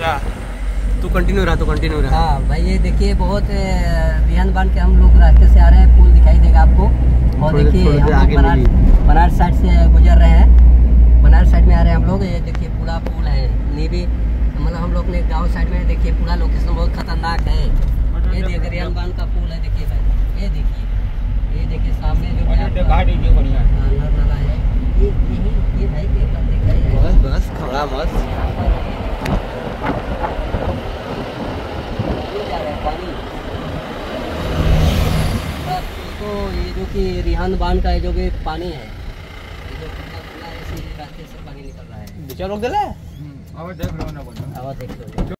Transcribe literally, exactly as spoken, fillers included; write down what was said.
अच्छा तू कंटिन्यू रहा तो कंटिन्यू रहा। हाँ भाई ये देखिए बहुत रिहान बांध के हम लोग रास्ते से आ रहे हैं, पुल दिखाई देगा आपको। और देखिए हम लोग बनारस बनारस साइड से गुजर रहे हैं, बनारस साइड में आ रहे हैं हम लोग। ये देखिए पूरा पुल है नीबी, मतलब हम लोग ने गाँव साइड में देखिए पूरा लोकेशन बहुत खतरनाक है। ये देखिए रिहान बांध का पुल है, देखिए भाई ये देखिए, ये देखिए सामने जो नाला है ये यही भाई देखा है। बस बस खड़ा मत तो ये जो कि रिहान बांध का है जो कि पानी है, ये जो खुला खुला है इसी रास्ते से पानी निकल रहा है। विचार रोक दे ले आवाज देख लो।